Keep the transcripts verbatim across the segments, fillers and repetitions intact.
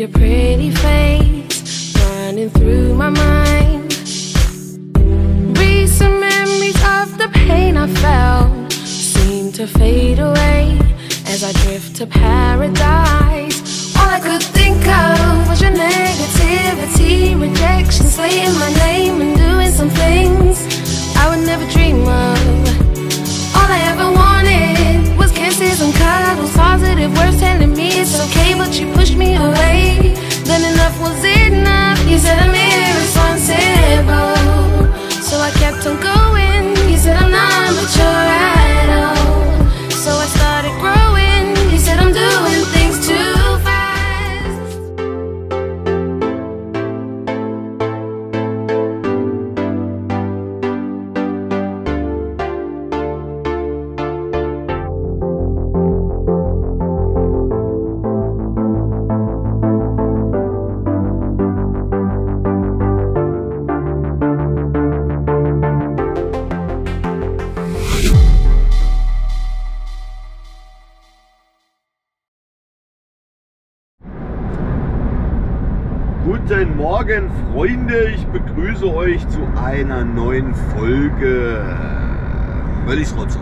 your pretty face running through my mind. Recent memories of the pain I felt seem to fade away as I drift to paradise. All I could think of was your negativity, rejection, slaying my name and doing some things I would never dream of. All I ever wanted was kisses and cuddles, positive words telling me it's okay, but you pushed me away. Then enough was enough. You said I'm irresponsible, so I kept on going. You said I'm not mature at all, so I started growing. You said I'm doing things too fast. Guten Morgen, Freunde, ich begrüße euch zu einer neuen Folge Möllichsrotzer.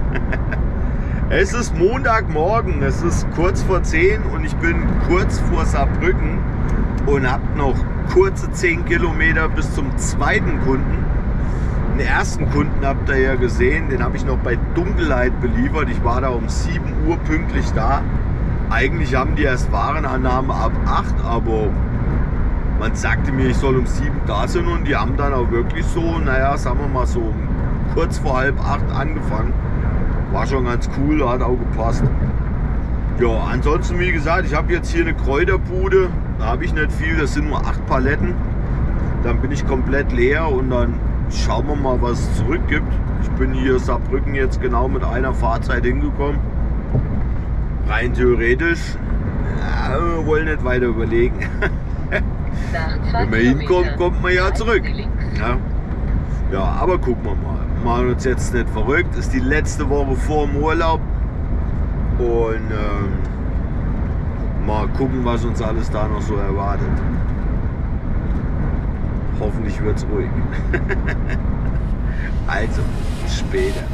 Es ist Montagmorgen, es ist kurz vor zehn und ich bin kurz vor Saarbrücken und habe noch kurze zehn Kilometer bis zum zweiten Kunden. Den ersten Kunden habt ihr ja gesehen, den habe ich noch bei Dunkelheit beliefert. Ich war da um sieben Uhr pünktlich da. Eigentlich haben die erst Warenannahme ab acht, aber man sagte mir, ich soll um sieben da sein und die haben dann auch wirklich so, naja, sagen wir mal so kurz vor halb acht angefangen. War schon ganz cool, hat auch gepasst. Ja, ansonsten wie gesagt, ich habe jetzt hier eine Kräuterbude, da habe ich nicht viel, das sind nur acht Paletten. Dann bin ich komplett leer und dann schauen wir mal, was es zurück gibt. Ich bin hier Saarbrücken jetzt genau mit einer Fahrzeit hingekommen. Rein theoretisch, ja, wir wollen nicht weiter überlegen. Wenn man hinkommt, kommt man ja zurück. Ja, ja, aber gucken wir mal. Wir machen uns jetzt nicht verrückt. Das ist die letzte Woche vor dem Urlaub. Und ähm, mal gucken, was uns alles da noch so erwartet. Hoffentlich wird es ruhig. Also, bis später.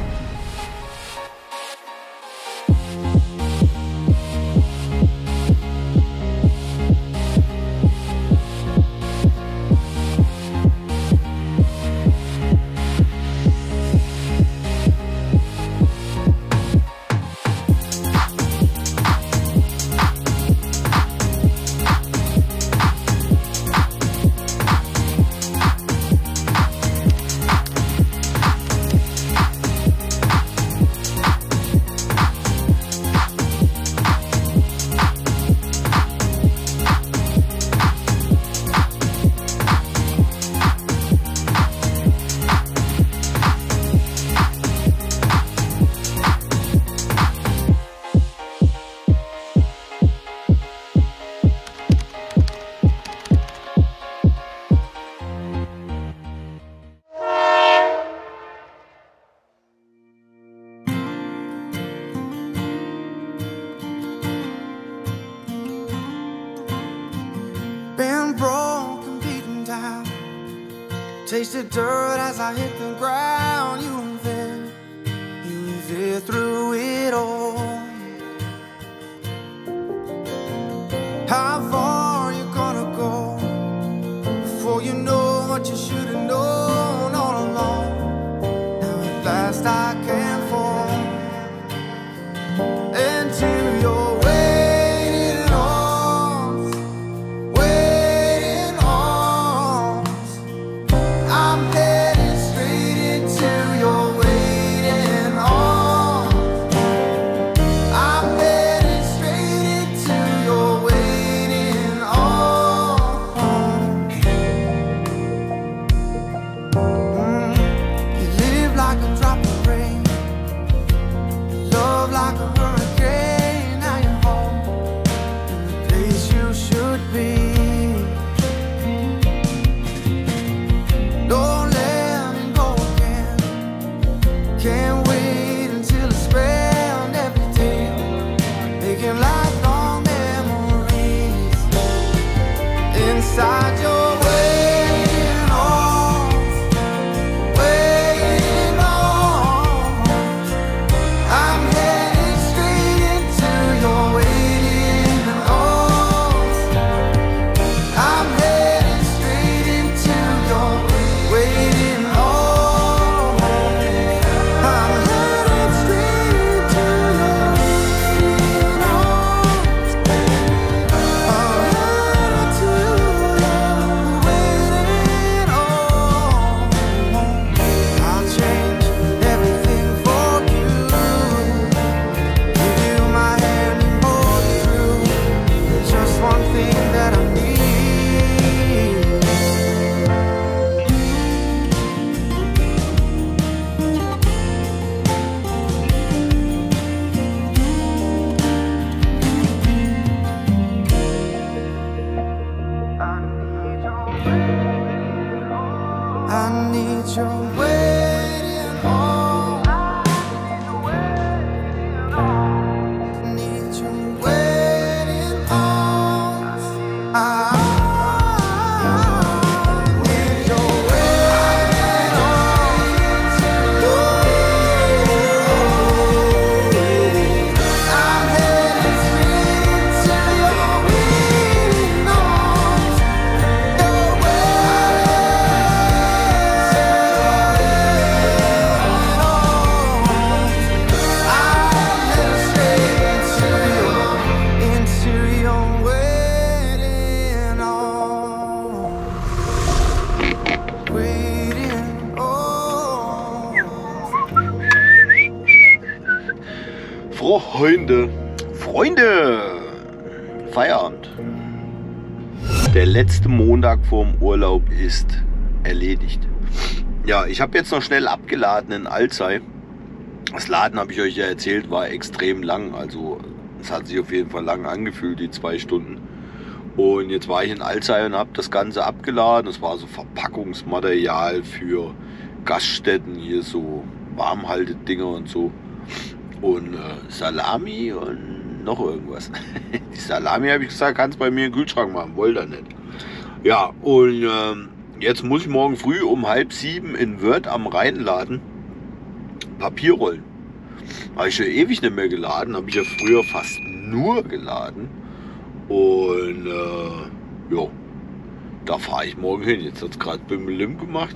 Been broken, beaten down, tasted dirt as I hit the ground. You were there, you were there through it all. How far you gonna go before you know what you should have known all along? Now at last I can fall into your waiting arms, waiting arms. I'm headed straight into Freunde, Freunde, Feierabend. Der letzte Montag vorm Urlaub ist erledigt. Ja, ich habe jetzt noch schnell abgeladen in Alzey. Das Laden, habe ich euch ja erzählt, war extrem lang. Also es hat sich auf jeden Fall lang angefühlt, die zwei Stunden. Und jetzt war ich in Alzey und habe das Ganze abgeladen. Das war so Verpackungsmaterial für Gaststätten, hier so Warmhaltedinger und so. Und äh, Salami und noch irgendwas. Die Salami, habe ich gesagt, kannst bei mir im Kühlschrank machen, wollte er nicht. Ja, und ähm, jetzt muss ich morgen früh um halb sieben in Wörth am Rheinladen Papierrollen. Habe ich schon ewig nicht mehr geladen, habe ich ja früher fast nur geladen. Und äh, ja, da fahre ich morgen hin. Jetzt hat es gerade Bimmelim gemacht.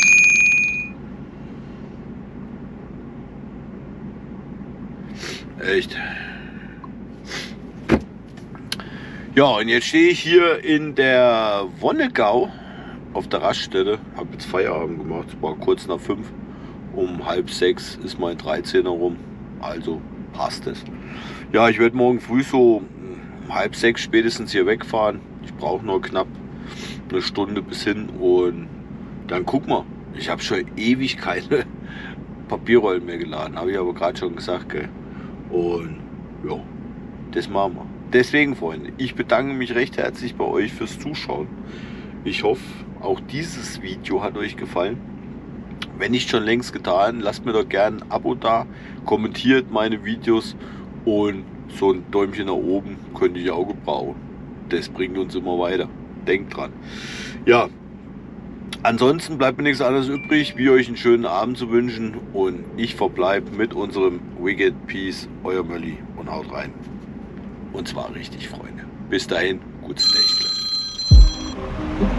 Echt. Ja, und jetzt stehe ich hier in der Wonnegau auf der Raststätte. Habe jetzt Feierabend gemacht. Es war kurz nach fünf. Um halb sechs ist mein dreizehner rum. Also passt es. Ja, ich werde morgen früh so um halb sechs spätestens hier wegfahren. Ich brauche nur knapp eine Stunde bis hin. Und dann guck mal. Ich habe schon ewig keine Papierrollen mehr geladen. Habe ich aber gerade schon gesagt, gell? Und ja, das machen wir. Deswegen, Freunde, ich bedanke mich recht herzlich bei euch fürs Zuschauen. Ich hoffe, auch dieses Video hat euch gefallen. Wenn nicht schon längst getan, lasst mir doch gerne ein Abo da, kommentiert meine Videos und so ein Däumchen nach oben könnte ich auch gebrauchen. Das bringt uns immer weiter. Denkt dran. Ja, ansonsten bleibt mir nichts anderes übrig, wie euch einen schönen Abend zu wünschen. Und ich verbleibe mit unserem Wicked Peace, euer Mölli, und haut rein. Und zwar richtig, Freunde. Bis dahin, gutes Nächtle.